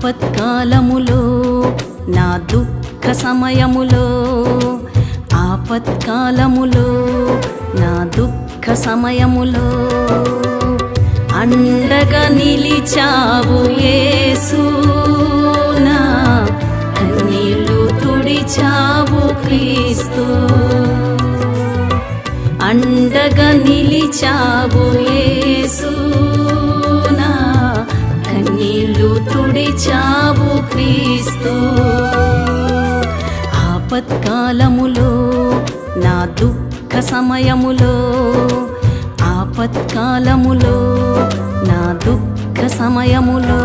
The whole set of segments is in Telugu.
ఆపత్కాలములో నా దుఃఖ సమయములో, ఆపత్కాలములో నా దుఃఖ సమయములో అండగా నిలిచావు యేసు, నా కన్నీళ్లు తుడిచావు క్రీస్తు. అండగా నిలిచావు యేసు, నా కన్నీళ్లు తుడిచావు క్రీస్తు. ఆపత్కాలములో నా దుఃఖ సమయములో, ఆపత్కాలములో నా దుఃఖ సమయములో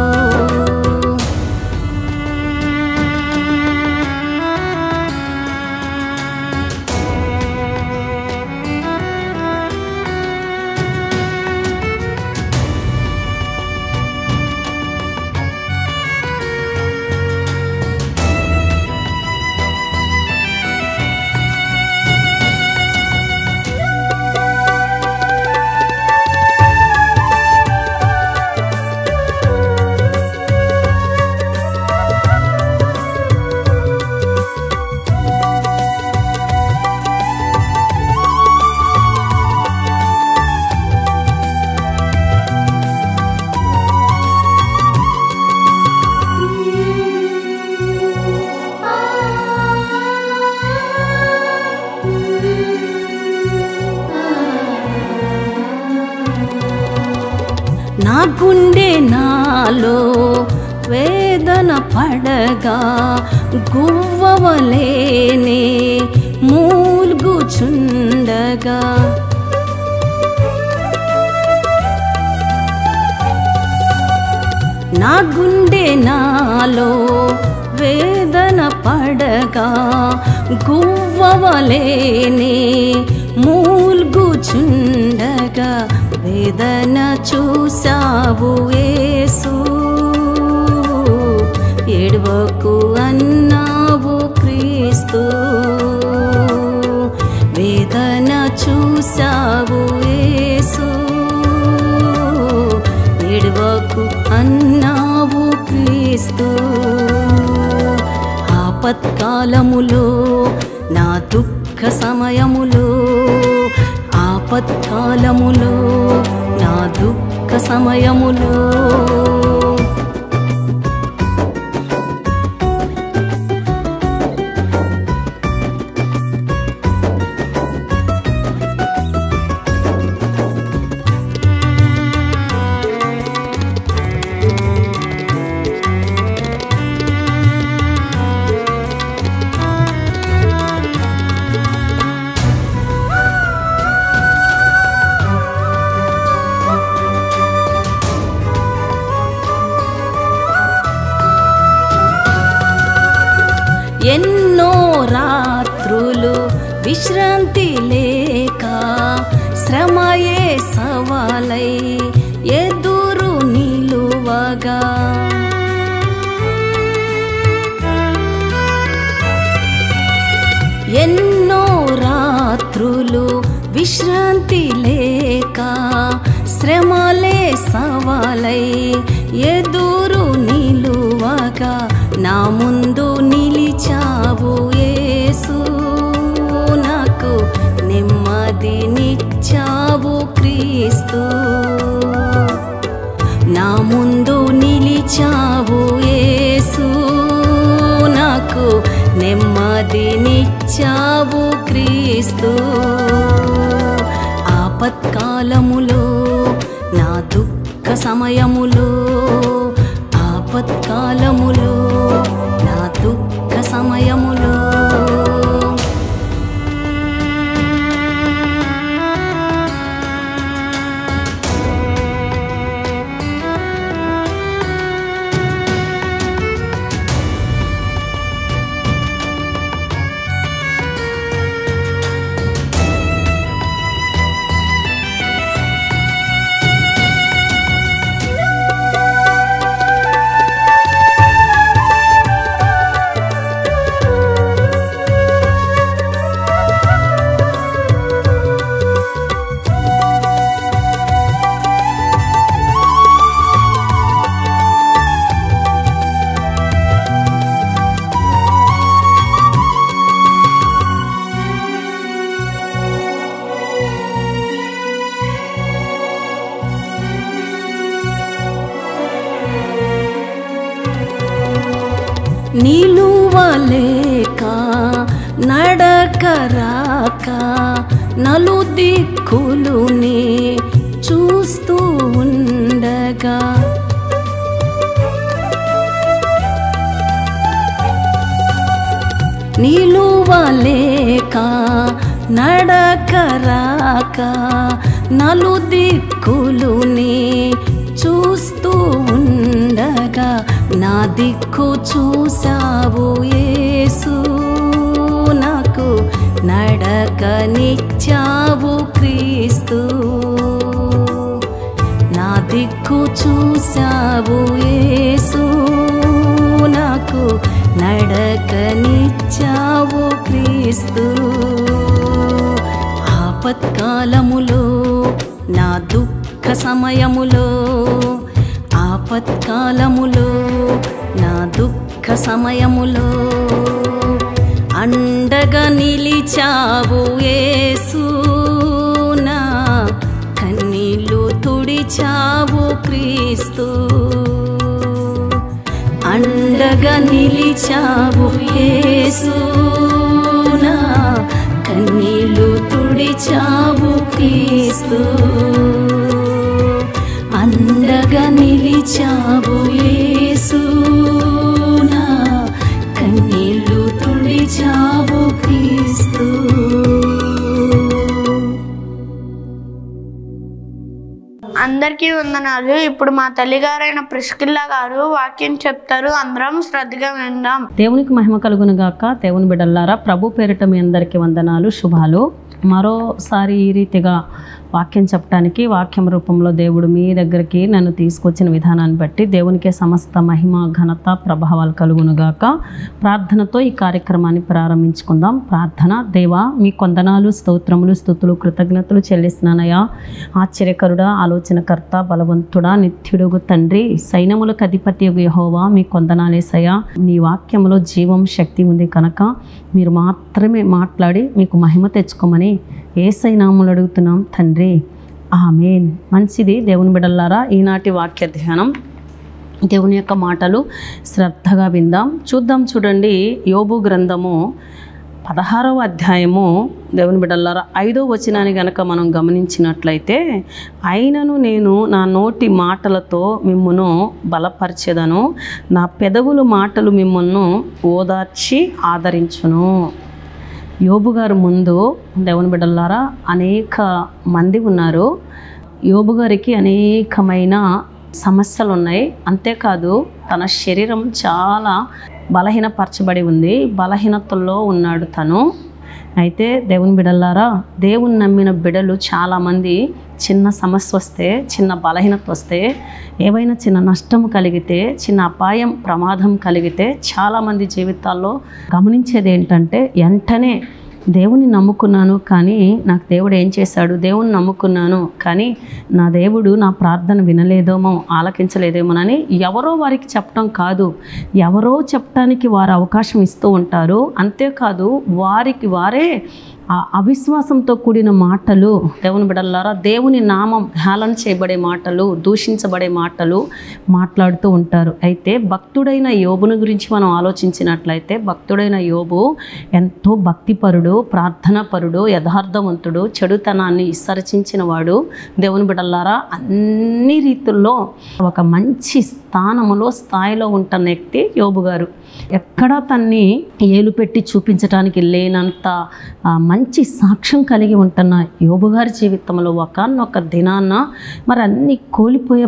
నా గుండె నాలో వేదన పడగా, గువ్వవలేనే మూల్గుచుండగా, నా గుండె నాలో వేదన పడగా, గువ్వవలేనే మూల్గుచుండగా వేదన చూసావు యేసు, ఏడవకు అన్నావు క్రీస్తు. వేదన చూసావు యేసు, ఏడవకు అన్నావు క్రీస్తు. ఆపత్కాలములో నా దుఃఖ సమయములో, ఆపత్కాలములో నా దుఃఖ సమయములో ఎన్నో రాత్రులు విశ్రాంతి లేక, శ్రమయే సవాలై ఎదురు నిలువగా, ఎన్నో రాత్రులు విశ్రాంతి లేక, శ్రమలే సవాలై ఎదురు నిలువగా, నా ముందు నిలిచావు యేసు, నాకు నెమ్మదినిచ్చావు క్రీస్తు. నా ముందు నిలిచావు యేసు, నాకు నెమ్మదినిచ్చావు క్రీస్తు. ఆపత్కాలములో నా దుఃఖ సమయములో, ఆపత్కాలములో నా దుఃఖ సమయములో నిలువలేక నడకరాక నలుదిక్కులునే చూస్తూ ఉండగా నిలువలేక నడకరాక నలుదిక్కులునే చూస్తూ ఉండగా నా దిక్కు చూసావు యేసు, నాకు నడకనిచ్చావు క్రీస్తు. నా దిక్కు చూసావు యేసు, నాకు నడకనిచ్చావు క్రీస్తు. ఆపత్కాలములో నా దుఃఖ సమయములో, ఆపత్కాలములో నా దుఃఖ సమయములో అండగా నిలిచావు యేసు, నా కన్నీళ్ళు తుడిచావు క్రీస్తు. అండగా నిలిచావు యేసు, నా కన్నీళ్ళు తుడిచావు క్రీస్తు. అండగా నిలిచావు యేసు, నా కన్నీళ్ళు తుడిచావు క్రీస్తు. అందరికీ వందనాలు. ఇప్పుడు మా తల్లిగారైన ప్రిస్కిల్లా గారు వాక్యం చెప్తారు. అందరం శ్రద్ధగా విందాం. దేవునికి మహిమ కలుగును గాక. దేవుని బిడ్డలారా, ప్రభు పేరిట మీ అందరికీ వందనాలు, శుభాలు. మరోసారి ఈ రీతిగా వాక్యం చెప్పడానికి వాక్యం రూపంలో దేవుడు మీ దగ్గరికి నన్ను తీసుకొచ్చిన విధానాన్ని బట్టి దేవునికే సమస్త మహిమ ఘనత ప్రభావాలు కలుగునుగాక. ప్రార్థనతో ఈ కార్యక్రమాన్ని ప్రారంభించుకుందాం. ప్రార్థన. దేవా, మీ కొందనాలు, స్తోత్రములు, స్తుతులు, కృతజ్ఞతలు చెల్లిస్తున్నానయ్యా. ఆశ్చర్యకరుడా, ఆలోచనకర్త, బలవంతుడా, నిత్యుడుగు తండ్రి, సైన్యములకు అధిపతి యెహోవా, మీ కొందనాలేసయ్యా. నీ వాక్యంలో జీవం, శక్తి ఉంది కనుక మీరు మాత్రమే మాట్లాడి మీకు మహిమ తెచ్చుకోమని యేసయ్య నామములో అడుగుతున్నాం తండ్రి, ఆమేన్. మంచిది దేవుని బిడ్డలారా, ఈనాటి వాక్య ధ్యానం, దేవుని యొక్క మాటలు శ్రద్ధగా విందాం. చూడండి, యోబు గ్రంథము 16వ అధ్యాయము, దేవుని బిడ్డలారా 5వ వచనాన్ని గనక మనం గమనించినట్లయితే, అయినను నేను నా నోటి మాటలతో మిమ్మును బలపరిచెదను, నా పెదవుల మాటలు మిమ్మును ఓదార్చి ఆదరించును. యోబు గారు ముందు, దేవుని బిడ్డలారా, అనేక మంది ఉన్నారు. యోబు గారికి అనేకమైన సమస్యలు ఉన్నాయి. అంతేకాదు తన శరీరం చాలా బలహీనపరచబడి ఉంది. బలహీనతల్లో ఉన్నాడు తను. అయితే దేవుని బిడ్డలారా, దేవుని నమ్మిన బిడ్డలు చాలామంది చిన్న సమస్య వస్తే, చిన్న బలహీనత వస్తే, ఏవైనా చిన్న నష్టం కలిగితే, చిన్న అపాయం, ప్రమాదం కలిగితే చాలామంది జీవితాల్లో గమనించేది ఏంటంటే, వెంటనే దేవుని నమ్ముకున్నాను కానీ నాకు దేవుడు ఏం చేశాడు, దేవుని నమ్ముకున్నాను కానీ నా దేవుడు నా ప్రార్థన వినలేదేమో, ఆలకించలేదేమోనని ఎవరో వారికి చెప్పడం కాదు, ఎవరో చెప్పడానికి వారు అవకాశం ఇస్తూ ఉంటారు. అంతేకాదు వారికి వారే అవిశ్వాసంతో కూడిన మాటలు, దేవుని బిడ్డలారా, దేవుని నామం హేళన చేయబడే మాటలు, దూషించబడే మాటలు మాట్లాడుతూ ఉంటారు. అయితే భక్తుడైన యోబుని గురించి మనం ఆలోచించినట్లయితే, భక్తుడైన యోబు ఎంతో భక్తిపరుడు, ప్రార్థనాపరుడు, యథార్థవంతుడు, చెడుతనాన్ని విసర్జించిన వాడు. దేవుని బిడ్డలారా, అన్ని రీతుల్లో ఒక మంచి స్థాయిలో ఉంటున్న వ్యక్తి యోబు గారు. ఎక్కడా తన్ని ఏలు పెట్టి చూపించడానికి లేనంత మంచి సాక్ష్యం కలిగి ఉంటున్న యోబు గారి జీవితంలో ఒకానొక దినాన మరి అన్నీ కోల్పోయే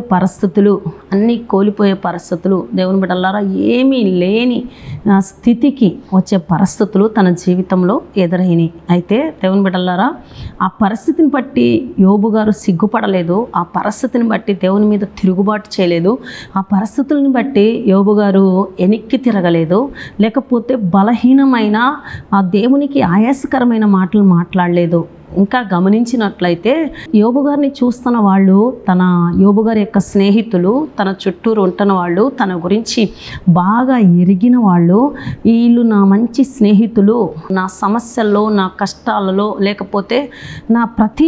పరిస్థితులు, దేవుని బిడ్డలారా, ఏమీ లేని స్థితికి వచ్చే పరిస్థితులు తన జీవితంలో ఎదురైనాయి. అయితే దేవుని బిడ్డలారా, ఆ పరిస్థితిని బట్టి యోబు గారు సిగ్గుపడలేదు. ఆ పరిస్థితిని బట్టి దేవుని మీద తిరుగుబాటు చేయలేదు. ఆ పరిస్థితులను బట్టి యోబు గారు వెనక్కి తిరగలేదు. లేకపోతే బలహీనమైన ఆ దేవునికి ఆయాసకరమైన మాటలు మాట్లాడలేదు. ఇంకా గమనించినట్లయితే యోబు గారిని చూస్తున్న వాళ్ళు, తన యోబు గారి యొక్క స్నేహితులు, తన చుట్టూరు ఉంటున్న వాళ్ళు, తన గురించి బాగా ఎరిగిన వాళ్ళు, వీళ్ళు నా మంచి స్నేహితులు, నా సమస్యల్లో, నా కష్టాలలో, లేకపోతే నా ప్రతి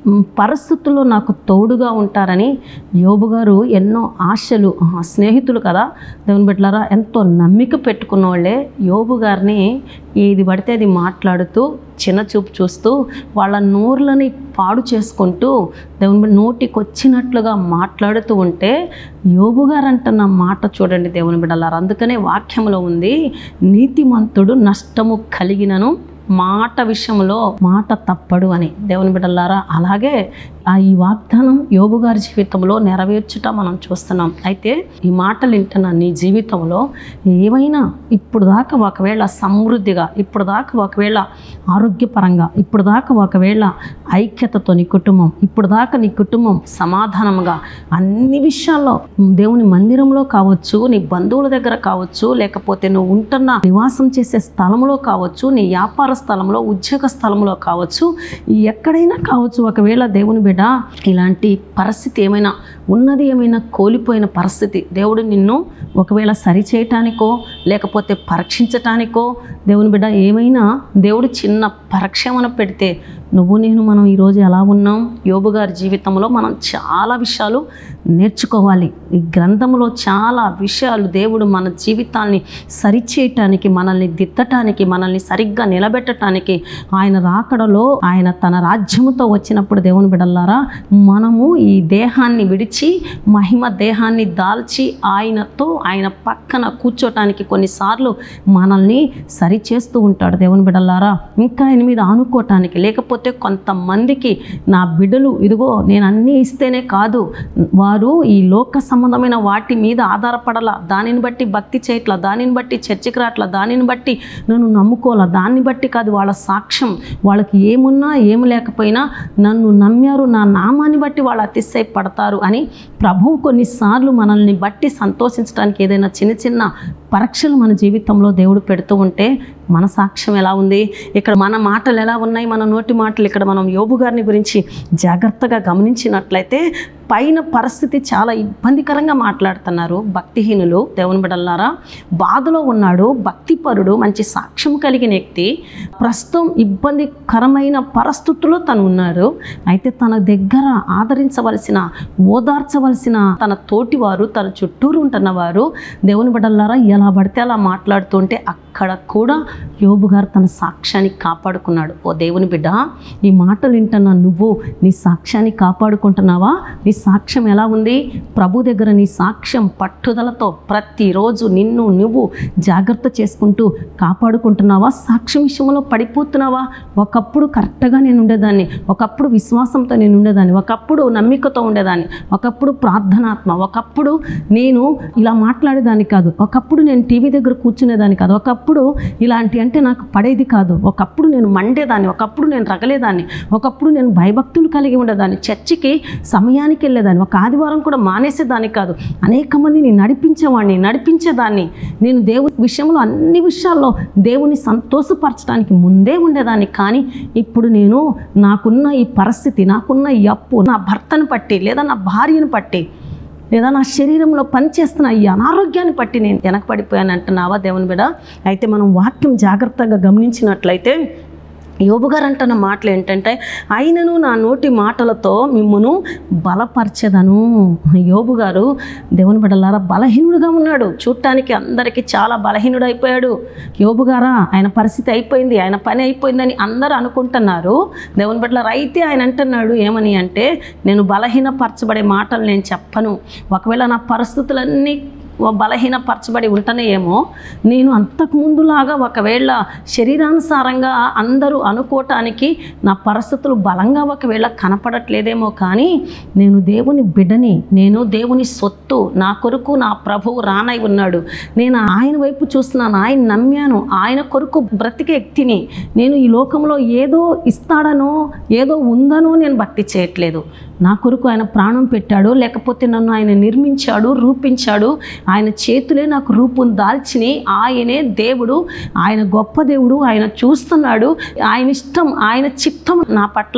పరిస్థితుల్లో నాకు తోడుగా ఉంటారని యోబు గారు ఎన్నో ఆశలు, స్నేహితులు కదా దేవుని బిడ్డలారా, ఎంతో నమ్మిక పెట్టుకున్న వాళ్ళే యోబు గారిని ఏది పడితే అది మాట్లాడుతూ చిన్న చూపు చూస్తూ వాళ్ళ నోర్లని పాడు చేసుకుంటూ దేవుని నోటికి వచ్చినట్లుగా మాట్లాడుతూ ఉంటే యోబు గారు అంటున్న మాట చూడండి దేవుని బిడ్డలారా. అందుకనే వాక్యంలో ఉంది, నీతిమంతుడు నష్టము కలిగినను మాట విషయంలో మాట తప్పడు అని. దేవుని బిడ్డలారా, అలాగే ఈ వాగ్దానం యోబు గారి జీవితంలో నెరవేర్చుట మనం చూస్తున్నాం. అయితే ఈ మాటలు వింటున్న నీ జీవితంలో ఏమైనా ఇప్పుడు దాకా ఒకవేళ సమృద్ధిగా, ఇప్పుడు దాకా ఒకవేళ ఆరోగ్యపరంగా, ఇప్పుడు దాకా ఒకవేళ ఐక్యతతో నీ కుటుంబం, ఇప్పుడు దాకా నీ కుటుంబం సమాధానంగా అన్ని విషయాల్లో దేవుని మందిరంలో కావచ్చు, నీ బంధువుల దగ్గర కావచ్చు, లేకపోతే నువ్వు ఉంటున్న నివాసం చేసే స్థలంలో కావచ్చు, నీ వ్యాపార స్థలంలో, ఉద్యోగ స్థలంలో కావచ్చు, ఎక్కడైనా కావచ్చు, ఒకవేళ దేవుని బిడ్డ ఇలాంటి పరిస్థితి ఏమైనా ఉన్నది, ఏమైనా కోల్పోయిన పరిస్థితి, దేవుడు నిన్ను ఒకవేళ సరిచేయటానికో లేకపోతే పరీక్షించటానికో దేవుని బిడ్డ ఏమైనా దేవుడు చిన్న పరీక్ష పెడితే నువ్వు నేను మనం ఈరోజు ఎలా ఉన్నాం? యోబు గారి జీవితంలో మనం చాలా విషయాలు నేర్చుకోవాలి. ఈ గ్రంథంలో చాలా విషయాలు దేవుడు మన జీవితాన్ని సరిచేయటానికి, మనల్ని దిద్దటానికి, మనల్ని సరిగ్గా నిలబెట్టడానికి, ఆయన రాకడలో ఆయన తన రాజ్యముతో వచ్చినప్పుడు దేవుని బిడ్డలారా, మనము ఈ దేహాన్ని విడిచి మహిమ దేహాన్ని దాల్చి ఆయనతో ఆయన పక్కన కూర్చోటానికి కొన్నిసార్లు మనల్ని సరిచేస్తూ ఉంటాడు దేవుని బిడ్డలారా. ఇంకా ఆయన మీద ఆనుకోవటానికి, లేకపోతే కొంతమందికి నా బిడ్డలు ఇదిగో నేను అన్నీ ఇస్తేనే కాదు, వారు ఈ లోక సంబంధమైన వాటి మీద ఆధారపడాల, దానిని బట్టి భక్తి చేయట్లా, దానిని బట్టి చర్చికి రాట్లా, దానిని బట్టి నన్ను నమ్ముకోవాలా, దాన్ని బట్టి కాదు వాళ్ళ సాక్ష్యం, వాళ్ళకి ఏమున్నా ఏమి లేకపోయినా నన్ను నమ్మారు, నా నామాన్ని బట్టి వాళ్ళు అతిశయపడతారు అని ప్రభువు కొన్నిసార్లు మనల్ని బట్టి సంతోషించడానికి ఏదైనా చిన్న చిన్న పరీక్షలు మన జీవితంలో దేవుడు పెడుతూ ఉంటే మన సాక్ష్యం ఎలా ఉంది, ఇక్కడ మన మాటలు ఎలా ఉన్నాయి, మన నోటి మాటలు. ఇక్కడ మనం యోబు గారిని గురించి జాగ్రత్తగా గమనించినట్లయితే పైన పరిస్థితి చాలా ఇబ్బందికరంగా మాట్లాడుతున్నారు భక్తిహీనులు. దేవుని బిడ్డలారా, బాధలో ఉన్నాడు, భక్తిపరుడు, మంచి సాక్ష్యం కలిగిన వ్యక్తి, ప్రస్తుతం ఇబ్బందికరమైన పరిస్థితుల్లో తను ఉన్నాడు. అయితే తన దగ్గర ఆదరించవలసిన, ఓదార్చవలసిన తన తోటివారు, తన చుట్టూరు ఉంటున్నవారు దేవుని బిడ్డలారా ఎలా పడితే అలా మాట్లాడుతుంటే అక్కడ కూడా యోబు గారు తన సాక్ష్యాన్ని కాపాడుకున్నాడు. ఓ దేవుని బిడ్డ, ఈ మాటలు వింటున్నా నువ్వు నీ సాక్ష్యాన్ని కాపాడుకుంటున్నావా? నీ సాక్ష్యం ఎలా ఉంది? ప్రభు దగ్గర నీ సాక్ష్యం పట్టుదలతో ప్రతిరోజు నిన్ను నువ్వు జాగ్రత్త చేసుకుంటూ కాపాడుకుంటున్నావా? సాక్ష్యం విషయంలో పడిపోతున్నావా? ఒకప్పుడు కరెక్ట్గా నేను ఉండేదాన్ని, ఒకప్పుడు విశ్వాసంతో నేను ఉండేదాన్ని, ఒకప్పుడు నమ్మికతో ఉండేదాన్ని, ఒకప్పుడు ప్రార్థనాత్మ, ఒకప్పుడు నేను ఇలా మాట్లాడేదాన్ని కాదు, ఒకప్పుడు నేను టీవీ దగ్గర కూర్చునేదాన్ని కాదు, ఒకప్పుడు ఇలాంటి అంటే నాకు పడేది కాదు, ఒకప్పుడు నేను మండేదాన్ని, ఒకప్పుడు నేను రగలేదాన్ని, ఒకప్పుడు నేను భయభక్తులు కలిగి ఉండేదాన్ని, చర్చికి సమయానికి వెళ్ళేదాన్ని, ఒక ఆదివారం కూడా మానేసేదాన్ని కాదు, అనేక మందిని నడిపించేదాన్ని. నేను దేవుని విషయంలో అన్ని విషయాల్లో దేవుని సంతోషపరచడానికి ముందే ఉండేదాన్ని. కానీ ఇప్పుడు నేను నాకున్న ఈ పరిస్థితి, నాకున్న ఈ అప్పు, నా భర్తను పట్టి లేదా నా భార్యను పట్టి లేదా నా శరీరంలో పనిచేస్తున్న ఈ అనారోగ్యాన్ని పట్టి నేను వెనకపడిపోయాను అంటున్నావా దేవుని బిడ్డ? అయితే మనం వాక్యం జాగ్రత్తగా గమనించినట్లయితే యోబు గారు అంటున్న మాటలు ఏంటంటే, అయినను నా నోటి మాటలతో మిమ్మును బలపరచెదను. యోబు గారు దేవుని బిడ్డలారా బలహీనుడుగా ఉన్నాడు, చూడటానికి అందరికీ చాలా బలహీనుడు అయిపోయాడు. యోబు గారా ఆయన పరిస్థితి అయిపోయింది, ఆయన పని అయిపోయిందని అందరూ అనుకుంటున్నారు దేవుని బిడ్డలారా. అయితే ఆయన అంటున్నాడు ఏమని అంటే, నేను బలహీనపరచబడే మాటలు నేను చెప్పను. ఒకవేళ నా పరిస్థితులన్నీ బలహీనపరచబడి ఉంటనే ఏమో, నేను అంతకుముందులాగా ఒకవేళ శరీరానుసారంగా అందరూ అనుకోవటానికి నా పరిస్థితులు బలంగా ఒకవేళ కనపడట్లేదేమో, కానీ నేను దేవుని బిడ్డని, నేను దేవుని సొత్తు, నా కొరకు నా ప్రభువు రానై ఉన్నాడు, నేను ఆయన వైపు చూస్తున్నాను, ఆయన నమ్మాను, ఆయన కొరకు బ్రతికే వ్యక్తిని. నేను ఈ లోకంలో ఏదో ఇస్తాడనో ఏదో ఉందనో నేను భక్తి చేయట్లేదు. నా కొరకు ఆయన ప్రాణం పెట్టాడు, లేకపోతే నన్ను ఆయన నిర్మించాడు, రూపించాడు, ఆయన చేతులే నాకు రూపం దాల్చిని. ఆయనే దేవుడు, ఆయన గొప్ప దేవుడు, ఆయన చూస్తున్నాడు, ఆయన ఇష్టం, ఆయన చిత్తం నా పట్ల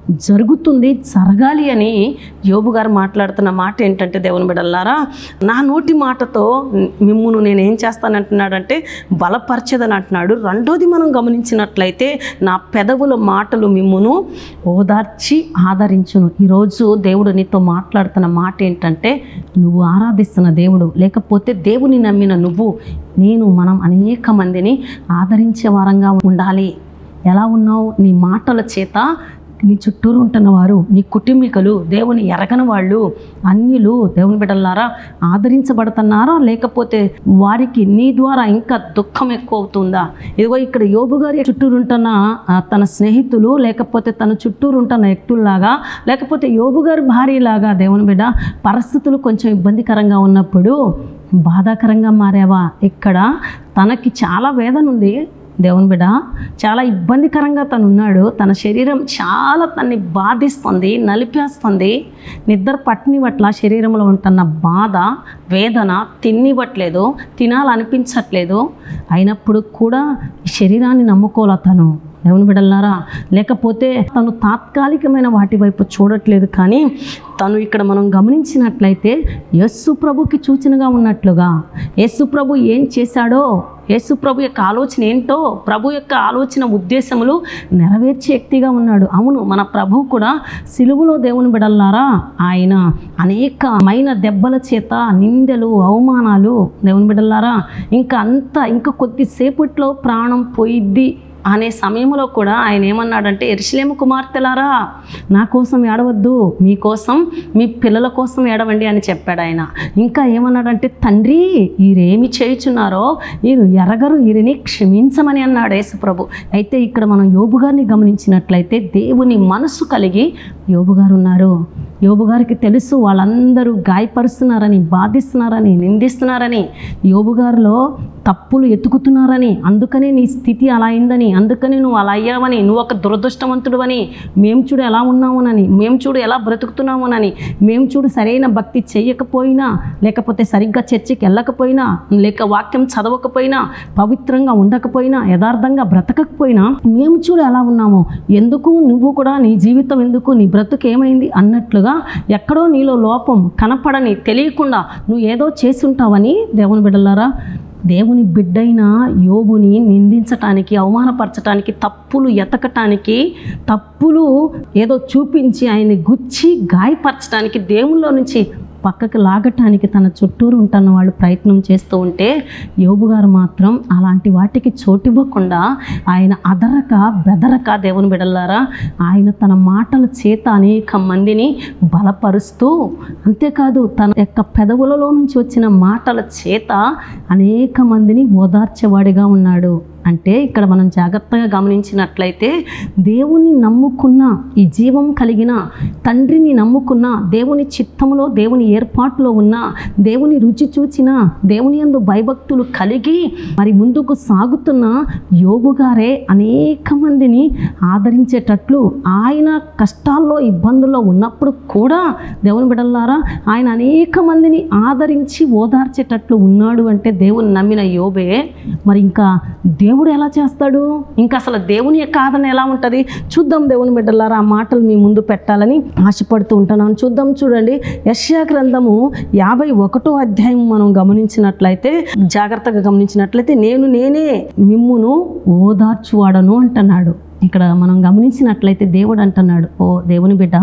జరుగుతుంది, జరగాలి అని యోబు గారు మాట్లాడుతున్న మాట ఏంటంటే, దేవుని బిడ్డలారా, నా నోటి మాటతో మిమ్మును నేనేం చేస్తానంటున్నాడంటే బలపరచదని అంటున్నాడు. రెండోది మనం గమనించినట్లయితే, నా పెదవుల మాటలు మిమ్మును ఓదార్చి ఆదరించును. ఈరోజు దేవుడు నీతో మాట్లాడుతున్న మాట ఏంటంటే, నువ్వు ఆరాధిస్తున్న దేవుడు, లేకపోతే దేవుని నమ్మిన నువ్వు మనం అనేక మందిని ఆదరించే వారంగా ఉండాలి. ఎలా ఉన్నావు? నీ మాటల చేత నీ చుట్టూరు ఉంటున్న వారు, నీ కుటుంబీకులు, దేవుని ఎరగని వాళ్ళు, అన్యులు, దేవుని బిడ్డలారా ఆదరించబడుతున్నారా? లేకపోతే వారికి నీ ద్వారా ఇంకా దుఃఖం ఎక్కువ అవుతుందా? ఇదిగో ఇక్కడ యోబు గారి చుట్టూరు ఉంటున్న తన స్నేహితులు, లేకపోతే తన చుట్టూరు ఉంటున్న వ్యక్తుల్లాగా, లేకపోతే యోబు గారి భార్యలాగా దేవుని బిడ్డ పరిస్థితులు కొంచెం ఇబ్బందికరంగా ఉన్నప్పుడు బాధాకరంగా మారావా? ఇక్కడ తనకి చాలా వేదన ఉంది దేవుని బిడ్డ, చాలా ఇబ్బందికరంగా తను ఉన్నాడు. తన శరీరం చాలా తన్ని బాధిస్తుంది, నలిపేస్తుంది. నిద్ర పట్టనివట్ల శరీరంలో ఉంటున్న బాధ, వేదన తిన్నివ్వట్లేదు, తినాలనిపించట్లేదు. అయినప్పుడు కూడా శరీరాన్ని నమ్ముకోలే తను, దేవుని బిడ్డలారా. లేకపోతే తను తాత్కాలికమైన వాటి వైపు చూడట్లేదు, కానీ తను ఇక్కడ మనం గమనించినట్లయితే యేసు ప్రభుకి సూచనగా ఉన్నట్లుగా, యేసు ప్రభు ఏం చేశాడో, యేసు ప్రభు యొక్క ఆలోచన ఏంటో, ప్రభు యొక్క ఆలోచన ఉద్దేశములు నెరవేర్చే వ్యక్తిగా ఉన్నాడు. అవును, మన ప్రభు కూడా సిలువలో దేవుని బిడ్డలారా ఆయన అనేకమైన దెబ్బల చేత, నిందలు, అవమానాలు, దేవుని బిడ్డలారా ఇంకా కొద్దిసేపట్లో ప్రాణం పోయిద్ది అనే సమయంలో కూడా ఆయన ఏమన్నాడంటే, యెరూషలేము కుమార్తెలారా నా కోసం ఏడవద్దు, మీకోసం మీ పిల్లల కోసం ఏడవండి అని చెప్పాడు ఆయన. ఇంకా ఏమన్నాడంటే, తండ్రి వీరేమి చేయుచున్నారో వీరు ఎరగరు, వీరిని క్షమించమని అన్నాడు యేసు ప్రభు. అయితే ఇక్కడ మనం యోబు గారిని గమనించినట్లయితే దేవుని మనసు కలిగి యోబు గారు ఉన్నారు. యోబు గారికి తెలుసు వాళ్ళందరూ గాయపరుస్తున్నారని, బాధిస్తున్నారని, నిందిస్తున్నారని, యోబు గారిలో తప్పులు ఎతుకుతున్నారని, అందుకనే నీ స్థితి అలా అయిందని, అందుకని నువ్వు అలా అయ్యావని, నువ్వు ఒక దురదృష్టవంతుడు అని, మేము చూడు ఎలా ఉన్నావునని, మేము చూడు ఎలా బ్రతుకుతున్నావునని, మేము చూడు సరైన భక్తి చేయకపోయినా, లేకపోతే సరిగ్గా చర్చికి వెళ్ళకపోయినా, లేక వాక్యం చదవకపోయినా, పవిత్రంగా ఉండకపోయినా, యథార్థంగా బ్రతకకపోయినా, మేము చూడు ఎలా ఉన్నాము, ఎందుకు నువ్వు కూడా నీ జీవితం ఎందుకు, నీ బ్రతుకు ఏమైంది అన్నట్లుగా ఎక్కడో నీలో లోపం కనపడని, తెలియకుండా నువ్వు ఏదో చేసి ఉంటావని దేవుని బిడ్డలారా, దేవుని బిడ్డైన యోబుని నిందించటానికి, అవమానపరచటానికి, తప్పులు ఎతకటానికి, తప్పులు ఏదో చూపించి ఆయన్ని గుచ్చి గాయపరచడానికి, దేవునిలో నుంచి పక్కకు లాగటానికి తన చుట్టూరు ఉంటున్న వాళ్ళు ప్రయత్నం చేస్తూ ఉంటే, యోబు గారు మాత్రం అలాంటి వాటికి చోటివ్వకుండా ఆయన అదరక బెదరక దేవుని బిడ్డలారా ఆయన తన మాటల చేత అనేక మందిని బలపరుస్తూ, అంతేకాదు తన యొక్క పెదవులలో నుంచి వచ్చిన మాటల చేత అనేక మందిని ఓదార్చేవాడిగా ఉన్నాడు. అంటే ఇక్కడ మనం జాగ్రత్తగా గమనించినట్లయితే, దేవుని నమ్ముకున్న, ఈ జీవం కలిగిన తండ్రిని నమ్ముకున్న, దేవుని చిత్తములో, దేవుని ఏర్పాటులో ఉన్న, దేవుని రుచి చూచిన, దేవుని యందు భయభక్తులు కలిగి మరి ముందుకు సాగుతున్న యోబు గారే అనేక మందిని ఆదరించేటట్లు, ఆయన కష్టాల్లో, ఇబ్బందుల్లో ఉన్నప్పుడు కూడా దేవుని బిడ్డలారా ఆయన అనేక మందిని ఆదరించి ఓదార్చేటట్లు ఉన్నాడు. అంటే దేవుని నమ్మిన యోబే. మరి ఇంకా దేవుడు ఎలా చేస్తాడు? ఇంకా అసలు దేవుని యొక్క ఆదరణ ఎలా ఉంటుంది చూద్దాం. దేవుని బిడ్డలారా ఆ మాటలు మీ ముందు పెట్టాలని ఆశపడుతూ ఉంటున్నాను. చూద్దాం. చూడండి, యెషయా గ్రంథము 51వ అధ్యాయం మనం గమనించినట్లయితే, జాగ్రత్తగా గమనించినట్లయితే, నేనే మిమ్మును ఓదార్చువాడను అంటున్నాడు. ఇక్కడ మనం గమనించినట్లయితే దేవుడు అంటున్నాడు, ఓ దేవుని బిడ్డ,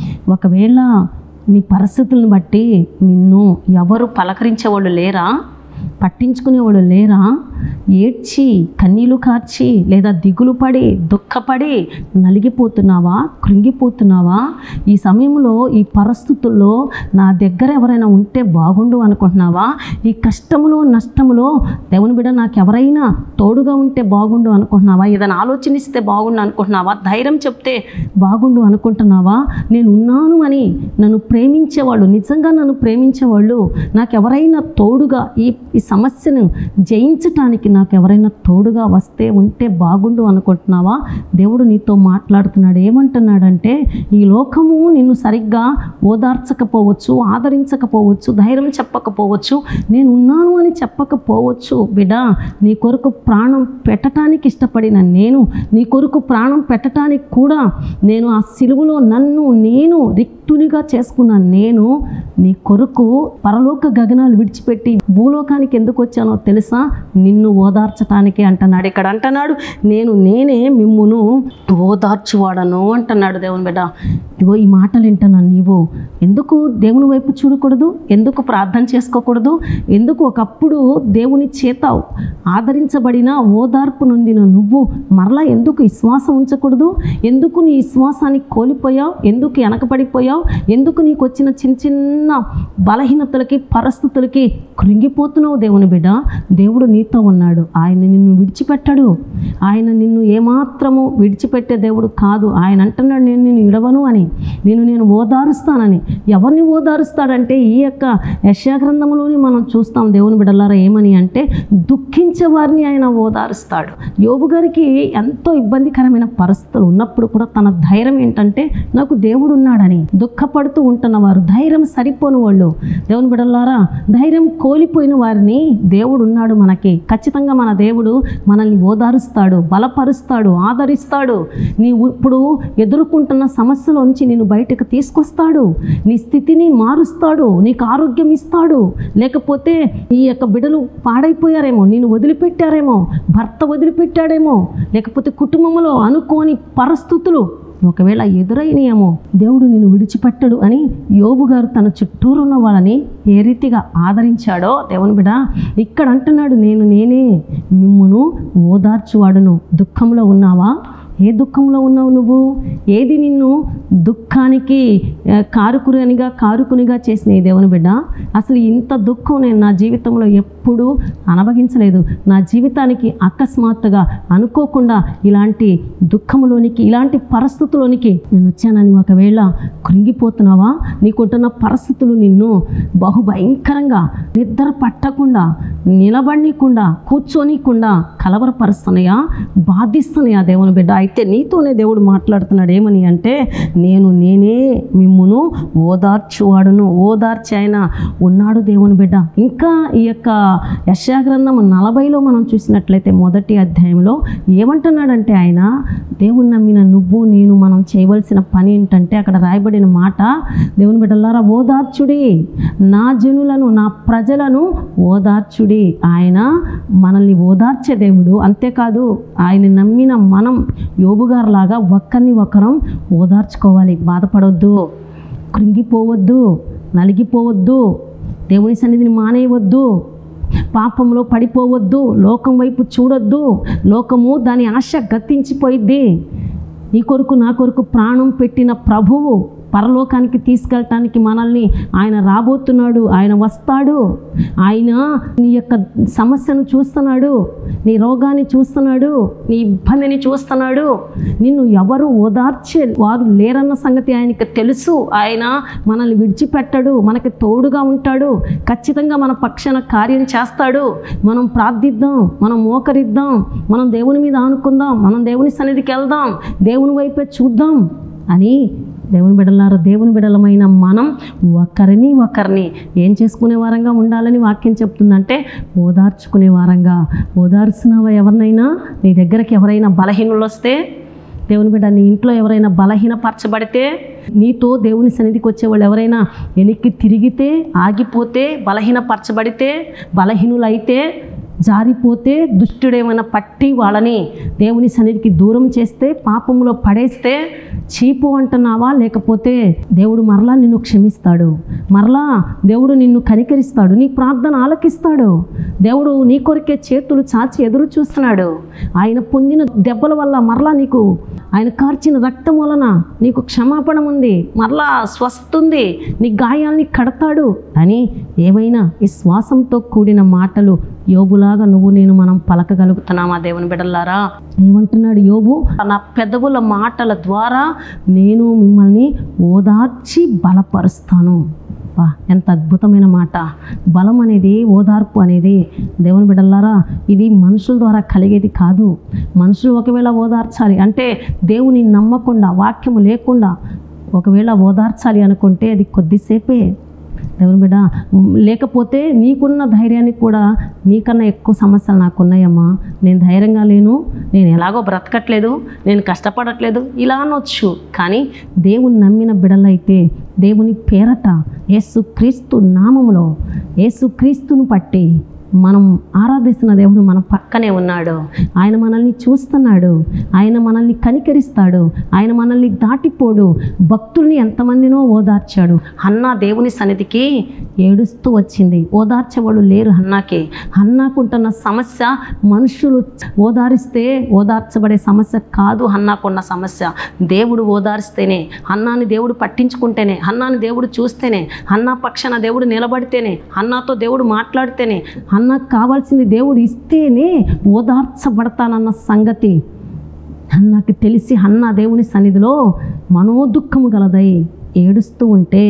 ఒకవేళ నీ పరిస్థితులను బట్టి నిన్ను ఎవరు పలకరించేవాళ్ళు లేరా, పట్టించుకునేవాడు లేరా, ఏడ్చి కన్నీళ్లు కార్చి లేదా దిగులు పడి దుఃఖపడి నలిగిపోతున్నావా, కృంగిపోతున్నావా? ఈ సమయంలో, ఈ పరిస్థితుల్లో నా దగ్గర ఎవరైనా ఉంటే బాగుండు అనుకుంటున్నావా? ఈ కష్టములో, నష్టములో దేవుని బిడ్డ నాకు ఎవరైనా తోడుగా ఉంటే బాగుండు అనుకుంటున్నావా? ఏదైనా ఆలోచనిస్తే బాగుండు అనుకుంటున్నావా? ధైర్యం చెప్తే బాగుండు అనుకుంటున్నావా? నేను ఉన్నాను అని నన్ను ప్రేమించేవాళ్ళు, నిజంగా నన్ను ప్రేమించేవాళ్ళు, నాకు ఎవరైనా తోడుగా ఈ సమస్యను జయించటానికి నాకు ఎవరైనా తోడుగా ఉంటే బాగుండు అనుకుంటున్నావా? దేవుడు నీతో మాట్లాడుతున్నాడు. ఏమంటున్నాడంటే, ఈ లోకము నిన్ను సరిగ్గా ఓదార్చకపోవచ్చు, ఆదరించకపోవచ్చు, ధైర్యం చెప్పకపోవచ్చు, నేను ఉన్నాను అని చెప్పకపోవచ్చు. బిడ్డ, నీ కొరకు ప్రాణం పెట్టడానికి ఇష్టపడిన నేను, నీ కొరకు ప్రాణం పెట్టడానికి కూడా నేను ఆ సిలువలో నన్ను నేను రిక్తునిగా చేసుకున్న నేను నీ కొరకు పరలోక గగనాలు విడిచిపెట్టి భూలోకానికి ఎందుకు వచ్చానో తెలుసా? నిన్ను ఓదార్చటానికి అంటున్నాడు. ఇక్కడ అంటున్నాడు, నేనే మిమ్మును ఓదార్చువాడను అంటున్నాడు. దేవుని బిడ్డ, ఇగో ఈ మాటలు వింటున్నాను. నీవు ఎందుకు దేవుని వైపు చూడకూడదు? ఎందుకు ప్రార్థన చేసుకోకూడదు? ఎందుకు ఒకప్పుడు దేవుని చేత ఆదరించబడిన ఓదార్పు నొందిన నువ్వు మరలా ఎందుకు విశ్వాసం ఉంచకూడదు? ఎందుకు నీ విశ్వాసాన్ని కోల్పోయావు? ఎందుకు వెనకబడిపోయావు? ఎందుకు నీకు వచ్చిన చిన్న చిన్న బలహీనతలకి పరిస్థితులకి కృంగిపోతున్నావు? దేవుని బిడ్డ, దేవుడు నీతో ఉన్నాడు. ఆయన నిన్ను విడిచిపెట్టాడు. ఆయన నిన్ను ఏమాత్రము విడిచిపెట్టే దేవుడు కాదు. ఆయన అంటున్నాడు, నేను నిన్ను విడవను అని, నేను ఓదారుస్తానని. ఎవరిని ఓదారుస్తాడంటే, ఈ యొక్క యెషయా గ్రంథంలోని మనం చూస్తాం దేవుని బిడ్డలారా, ఏమని అంటే దుఃఖించే వారిని ఆయన ఓదారుస్తాడు. యోబు గారికి ఎంతో ఇబ్బందికరమైన పరిస్థితులు ఉన్నప్పుడు కూడా తన ధైర్యం ఏంటంటే, నాకు దేవుడు ఉన్నాడని. దుఃఖపడుతూ ఉంటున్న వారు, ధైర్యం సరిపోని వాళ్ళు, దేవుని బిడ్డలారా, ధైర్యం కోల్పోయిన వారిని దేవుడు ఉన్నాడు మనకి. ఖచ్చితంగా మన దేవుడు మనల్ని ఓదారుస్తాడు, బలపరుస్తాడు, ఆదరిస్తాడు. నీవు ఇప్పుడు ఎదుర్కొంటున్న సమస్యలో నుంచి నేను బయటకు తీసుకొస్తాడు. నీ స్థితిని మారుస్తాడు, నీకు ఆరోగ్యం ఇస్తాడు. లేకపోతే ఈ యొక్క బిడ్డలు పాడైపోయారేమో, నేను వదిలిపెట్టారేమో, భర్త వదిలిపెట్టాడేమో, లేకపోతే కుటుంబంలో అనుకోని పరిస్థితులు ఒకవేళ ఎదురైనాయేమో, దేవుడు నిన్ను విడిచిపెట్టడు అని యోబు గారు తన చుట్టూరు ఉన్న వాళ్ళని ఏ రీతిగా ఆదరించాడో దేవుని బిడ్డ ఇక్కడ అంటున్నాడు, నేనే మిమ్మును ఓదార్చువాడును. దుఃఖంలో ఉన్నావా? ఏ దుఃఖంలో ఉన్నావు నువ్వు? ఏది నిన్ను దుఃఖానికి కారుకునిగా చేసిన ఈ దేవుని బిడ్డ? అసలు ఇంత దుఃఖం నేను నా జీవితంలో ఎప్పుడూ అనుభవించలేదు. నా జీవితానికి అకస్మాత్తుగా అనుకోకుండా ఇలాంటి దుఃఖంలోనికి, ఇలాంటి పరిస్థితుల్లోనికి నేను వచ్చానని ఒకవేళ కృంగిపోతున్నావా? నీకుంటున్న పరిస్థితులు నిన్ను బహుభయంకరంగా నిద్ర పట్టకుండా, నిలబడనీయకుండా, కూర్చోనీయకుండా కలవరపరుస్తున్నాయా, బాధిస్తున్నాయా దేవుని బిడ్డ? అయితే నీతోనే దేవుడు మాట్లాడుతున్నాడు. ఏమని అంటే, నేనే మిమ్మును ఓదార్చువాడును. ఓదార్చి ఆయన ఉన్నాడు దేవుని బిడ్డ. ఇంకా ఈ యొక్క యెషయా గ్రంథం 40లో మనం చూసినట్లయితే మొదటి అధ్యాయంలో ఏమంటున్నాడంటే, ఆయన దేవుని నమ్మిన నువ్వు నేను మనం చేయవలసిన పని ఏంటంటే, అక్కడ రాయబడిన మాట, దేవుని బిడ్డలారా, ఓదార్చుడి నా జనులను, నా ప్రజలను ఓదార్చుడి. ఆయన మనల్ని ఓదార్చే దేవుడు. అంతేకాదు, ఆయన నమ్మిన మనం యోబు గారిలాగా ఒక్కరిని ఒకరం ఓదార్చుకోవాలి. బాధపడొద్దు, కృంగిపోవద్దు, నలిగిపోవద్దు, దేవుని సన్నిధిని మానేయవద్దు, పాపంలో పడిపోవద్దు, లోకం వైపు చూడొద్దు. లోకము దాని ఆశ గతించిపోయిద్ది. నీ కొరకు నా కొరకు ప్రాణం పెట్టిన ప్రభువు పరలోకానికి తీసుకెళ్ళటానికి మనల్ని ఆయన రాబోతున్నాడు. ఆయన వస్తాడు. ఆయన నీ యొక్క సమస్యను చూస్తున్నాడు, నీ రోగాన్ని చూస్తున్నాడు, నీ ఇబ్బందిని చూస్తున్నాడు. నిన్ను ఎవరు ఓదార్చే వారు లేరన్న సంగతి ఆయనకి తెలుసు. ఆయన మనల్ని విడిచిపెట్టడు, మనకి తోడుగా ఉంటాడు. ఖచ్చితంగా మన పక్షాన కార్యం చేస్తాడు. మనం ప్రార్థిద్దాం, మనం మోకరిద్దాం, మనం దేవుని మీద ఆనుకుందాం, మనం దేవుని సన్నిధికి వెళ్దాం, దేవుని వైపే చూద్దాం అని దేవుని బిడ్డలారా, దేవుని బిడ్డలమైన మనం ఒకరిని ఏం చేసుకునే వారంగా ఉండాలని వాక్యం చెప్తుందంటే, ఓదార్చుకునే వారంగా. ఓదార్చున్నావా? ఎవరినైనా నీ దగ్గరికి ఎవరైనా బలహీనులు వస్తే, దేవుని బిడ్డ నీ ఇంట్లో ఎవరైనా బలహీనపరచబడితే, నీతో దేవుని సన్నిధికి వచ్చేవాళ్ళు ఎవరైనా వెనక్కి తిరిగితే, ఆగిపోతే, బలహీనపరచబడితే, బలహీనులైతే, జారిపోతే, దుష్టుడేమైనా పట్టి వాళ్ళని దేవుని సన్నిధికి దూరం చేస్తే, పాపంలో పడేస్తే చీపు అంటున్నావా? లేకపోతే దేవుడు మరలా నిన్ను క్షమిస్తాడు, మరలా దేవుడు నిన్ను కనికరిస్తాడు, నీ ప్రార్థన ఆలకిస్తాడు. దేవుడు నీ కొరికే చేతులు చాచి ఎదురు చూస్తున్నాడు. ఆయన పొందిన దెబ్బల వల్ల మరలా నీకు, ఆయన కార్చిన రక్తం వలన నీకు క్షమాపణ ఉంది, మరలా స్వస్థ ఉంది, నీ గాయాల్ని కడతాడు అని ఏమైనా విశ్వాసంతో కూడిన మాటలు యోబులాగా నువ్వు నేను మనం పలకగలుగుతున్నామా? దేవుని బిడ్డలారా, ఏమంటున్నాడు యోబు? నా పెదవుల మాటల ద్వారా నేను మిమ్మల్ని ఓదార్చి బలపరుస్తాను. అబ్బా ఎంత అద్భుతమైన మాట. బలం అనేది, ఓదార్పు అనేది దేవుని బిడ్డలారా ఇది మనుషుల ద్వారా కలిగేది కాదు. మనుషులు ఒకవేళ ఓదార్చాలి అంటే దేవుని నమ్మకుండా, వాక్యము లేకుండా ఒకవేళ ఓదార్చాలి అనుకుంటే అది కొద్దిసేపే దేవుని బిడ్డ. లేకపోతే నీకున్న ధైర్యానికి కూడా నీకన్నా ఎక్కువ సమస్యలు నాకున్నాయమ్మా, నేను ధైర్యంగా లేను, నేను ఎలాగో బ్రతకట్లేదు, నేను కష్టపడట్లేదు ఇలా అనొచ్చు. కానీ దేవుని నమ్మిన బిడ్డలైతే దేవుని పేరట యేసుక్రీస్తు నామములో యేసుక్రీస్తును పట్టి మనం ఆరాధిస్తున్న దేవుడు మన పక్కనే ఉన్నాడు. ఆయన మనల్ని చూస్తున్నాడు, ఆయన మనల్ని కనికరిస్తాడు, ఆయన మనల్ని దాటిపోడు. భక్తుల్ని ఎంతమందినో ఓదార్చాడు. హన్నా దేవుని సన్నిధికి ఏడుస్తూ వచ్చింది. ఓదార్చేవాడు లేరు హన్నాకి. హన్నాకుంటున్న సమస్య మనుషులు ఓదారిస్తే ఓదార్చబడే సమస్య కాదు. హన్నాకున్న సమస్య దేవుడు ఓదారిస్తేనే, హన్నాని దేవుడు పట్టించుకుంటేనే, హన్నాని దేవుడు చూస్తేనే, హన్నా పక్షాన దేవుడు నిలబడితేనే, హన్నాతో దేవుడు మాట్లాడితేనే, అన్నకు కావాల్సింది దేవుడు ఇస్తేనే ఓదార్చబడతానన్న సంగతి అన్నకి తెలిసి అన్న దేవుని సన్నిధిలో మనోదుఖము గలదై ఏడుస్తూ ఉంటే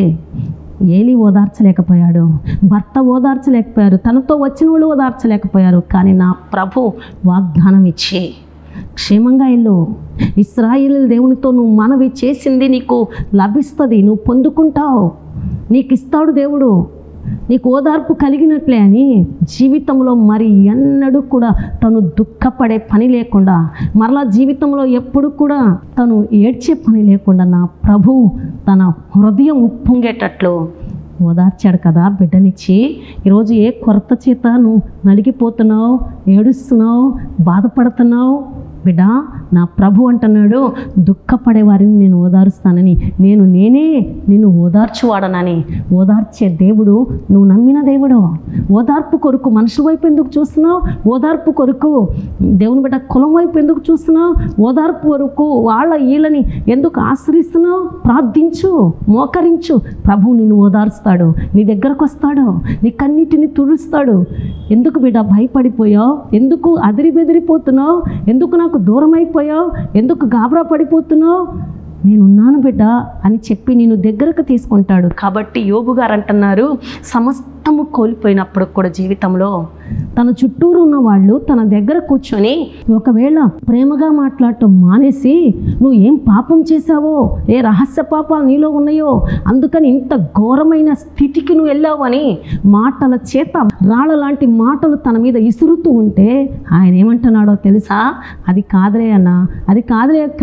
ఏలి ఓదార్చలేకపోయాడు, భర్త ఓదార్చలేకపోయారు, తనతో వచ్చిన వాళ్ళు ఓదార్చలేకపోయారు. కానీ నా ప్రభు వాగ్దానం ఇచ్చి క్షేమంగా ఇల్లు, ఇశ్రాయేలు దేవునితో నువ్వు మనవి చేసింది నీకు లభిస్తుంది, నువ్వు పొందుకుంటావు, నీకు ఇస్తాడు దేవుడు, నీకు ఓదార్పు కలిగినట్లే అని జీవితంలో మరి ఎన్నడూ కూడా తను దుఃఖపడే పని లేకుండా, మరలా జీవితంలో ఎప్పుడు కూడా తను ఏడ్చే పని లేకుండా నా ప్రభు తన హృదయం ఉప్పొంగేటట్లు ఓదార్చాడు కదా బిడ్డనిచ్చి. ఈరోజు ఏ కొరత చేత నువ్వు నలిగిపోతున్నావు, ఏడుస్తున్నావు, బాధపడుతున్నావు బిడ్డ, నా ప్రభు అంటున్నాడు దుఃఖపడే వారిని నేను ఓదారుస్తానని, నేనే నిన్ను ఓదార్చువాడనని. ఓదార్చే దేవుడు నువ్వు నమ్మిన దేవుడు. ఓదార్పు కొరకు మనుషుల వైపు ఎందుకు చూస్తున్నావు? ఓదార్పు కొరకు దేవుని బిడ్డ కులం వైపు ఎందుకు చూస్తున్నావు? ఓదార్పు కొరకు వాళ్ళ వీళ్ళని ఎందుకు ఆశ్రయిస్తున్నావు? ప్రార్థించు, మోకరించు, ప్రభు నిన్ను ఓదారుస్తాడు, నీ దగ్గరకు వస్తాడు, నీ కన్నిటిని తుడుస్తాడు. ఎందుకు బిడ్డ భయపడిపోయావు? ఎందుకు అదిరి బెదిరిపోతున్నావు? ఎందుకు నాకు దూరం అయిపోయావు? ఎందుకు గాబరా పడిపోతున్నావు? నేనున్నాను బిడ్డ అని చెప్పి నేను దగ్గరకు తీసుకుంటాడు. కాబట్టి యోబు గారు అంటున్నారు, సమస్తము కోల్పోయినప్పుడు కూడా జీవితంలో తన చుట్టూరు ఉన్న వాళ్ళు తన దగ్గర కూర్చొని ఒకవేళ ప్రేమగా మాట్లాడటం మానేసి నువ్వు ఏం పాపం చేశావో, ఏ రహస్య పాపాలు నీలో ఉన్నాయో, అందుకని ఇంత ఘోరమైన స్థితికి నువ్వు వెళ్ళావు అని మాటల చేత రాళ్ళ లాంటి మాటలు తన మీద ఇసురుతూ ఉంటే ఆయన ఏమంటున్నాడో తెలుసా? అది కాదులే అన్న, అది కాదులే అక్క,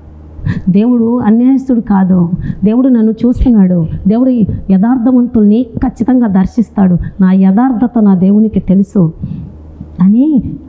దేవుడు అన్యాయస్తుడు కాదు, దేవుడు నన్ను చూస్తున్నాడు, దేవుడు యథార్థవంతుల్ని ఖచ్చితంగా దర్శిస్తాడు, నా యథార్థత నా దేవునికి తెలుసు అని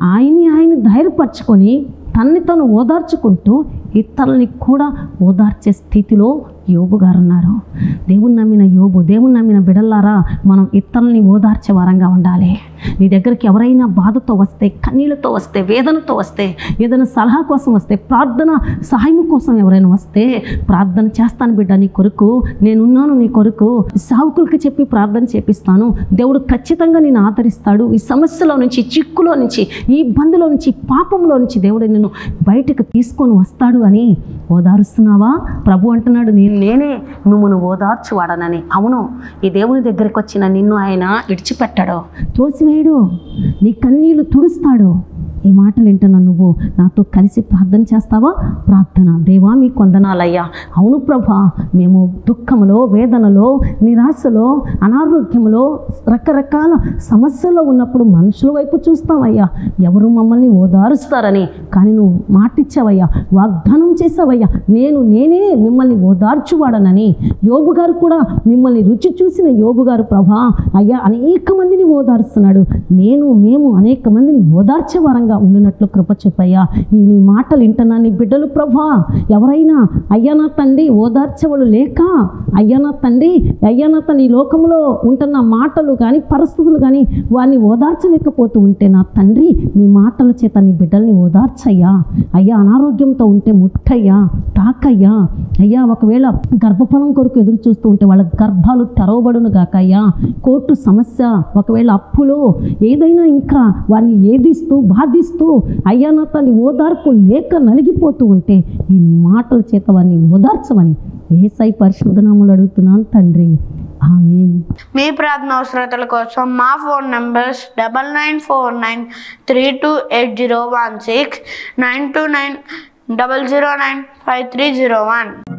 ఆయన ధైర్యపరచుకొని తన్ని తను ఓదార్చుకుంటూ ఇతరుల్ని కూడా ఓదార్చే స్థితిలో యోబు గారు ఉన్నారు. దేవుని నమ్మిన యోబు, దేవుని నమ్మిన బిడల్లారా, మనం ఇతరుల్ని ఓదార్చే వారంగా ఉండాలి. నీ దగ్గరికి ఎవరైనా బాధతో వస్తే, కన్నీళ్ళతో వస్తే, వేదనతో వస్తే, ఏదైనా సలహా కోసం వస్తే, ప్రార్థన సహాయం కోసం ఎవరైనా వస్తే, ప్రార్థన చేస్తాను బిడ్డ నీ కొరకు, నేనున్నాను నీ కొరకు, సావుకులకి చెప్పి ప్రార్థన చేపిస్తాను, దేవుడు ఖచ్చితంగా నేను ఆదరిస్తాడు, ఈ సమస్యలో నుంచి, చిక్కులో నుంచి, ఈ ఇబ్బందిలో నుంచి, పాపంలో నుంచి దేవుడు నిన్ను బయటకు తీసుకొని వస్తాడు అని ఓదారుస్తున్నావా? ప్రభు అంటున్నాడు, నేనే మిమ్మల్ని ఓదార్చువాడనని. అవును, ఈ దేవుని దగ్గరికి వచ్చిన నిన్ను ఆయన విడిచిపెట్టాడు, త్రోసివేయడు, నీ కన్నీళ్లు తుడుస్తాడు. ఈ మాటలు వింటున్నా నువ్వు నాతో కలిసి ప్రార్థన చేస్తావా? ప్రార్థన. దేవా మీకు వందనాలయ్యా. అవును ప్రభా, మేము దుఃఖంలో, వేదనలో, నిరాశలో, అనారోగ్యంలో, రకరకాల సమస్యల్లో ఉన్నప్పుడు మనుషుల వైపు చూస్తామయ్యా, ఎవరు మమ్మల్ని ఓదారుస్తారని. కానీ నువ్వు మాటిచ్చావయ్యా, వాగ్దానం చేసావయ్యా, నేనే మిమ్మల్ని ఓదార్చువాడనని. యోబు గారు కూడా మిమ్మల్ని రుచి చూసిన యోబు గారు ప్రభా అయ్యా అనేక మందిని ఓదారుస్తున్నాడు, మేము అనేక మందిని ఓదార్చే వారంగా ఉండినట్లు కృప చూపయ్యా. నీ మాటలు వింటున్నా నీ బిడ్డలు ప్రభా, ఎవరైనా అయ్యా నా తండ్రి ఓదార్చేవాళ్ళు లేక, అయ్యా నా తండ్రి ఈ లోకంలో ఉంటున్న మాటలు కానీ పరిస్థితులు కానీ వారిని ఓదార్చలేకపోతూ ఉంటే నా తండ్రి నీ మాటల చేత నీ బిడ్డల్ని ఓదార్చయ్యా. అయ్యా అనారోగ్యంతో ఉంటే ముట్టయ్యా, తాకయ్యా. అయ్యా ఒకవేళ గర్భఫలం కొరకు ఎదురు చూస్తూ ఉంటే వాళ్ళ గర్భాలు తెరవబడును గాక అయ్యా. కోర్టు సమస్య, ఒకవేళ అప్పులో ఏదైనా ఇంకా వారిని ఏదిస్తూ బాధిస్తూ అయ్యా నా తల్లి ఓదార్పు లేక నలిగిపోతూ ఉంటే ఈ నీ మాటల చేత వారిని ఓదార్చమని యేసయ్య పరిశుద్ధ నామములో అడుగుతున్నాను తండ్రి, ఆమేన్. మీ ప్రార్థన అవసరతల కోసం మా ఫోన్ నంబర్స్ 9949328016 92900953001.